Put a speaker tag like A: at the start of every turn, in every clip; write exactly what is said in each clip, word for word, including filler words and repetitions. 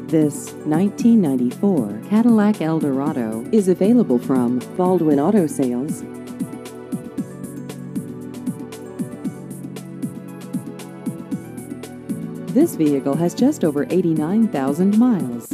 A: This nineteen ninety-four Cadillac Eldorado is available from Baldwin Auto Sales. This vehicle has just over eighty-nine thousand miles.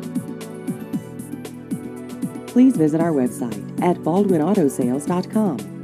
A: Please visit our website at baldwin auto sales dot com.